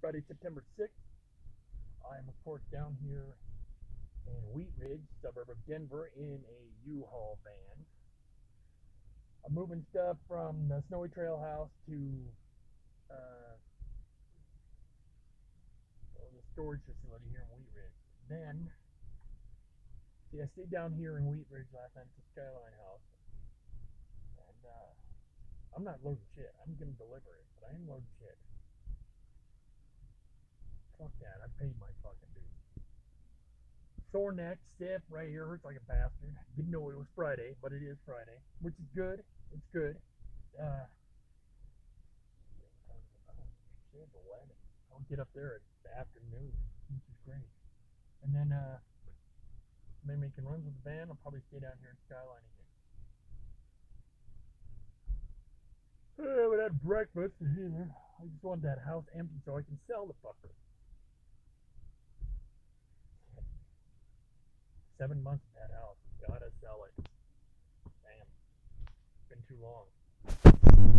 Friday, September 6th. I'm, of course, down here in Wheat Ridge, suburb of Denver, in a U-Haul van. I'm moving stuff from the Snowy Trail house to the storage facility here in Wheat Ridge. Then, see, I stayed down here in Wheat Ridge last night at the Skyline house, and I'm not loading shit. I'm going to deliver it, but I ain't loading shit. Fuck that. I paid my fucking dues. Sore neck, stiff, right here, hurts like a bastard. Didn't know it was Friday, but it is Friday, which is good. It's good. Shit, the wedding. I'll get up there at the afternoon, which is great. And then, maybe making runs with the van. I'll probably stay down here in Skyline again. I haven't had breakfast either. I just want that house empty so I can sell the fucker. 7 months in that house. Gotta sell it. Damn. Been too long.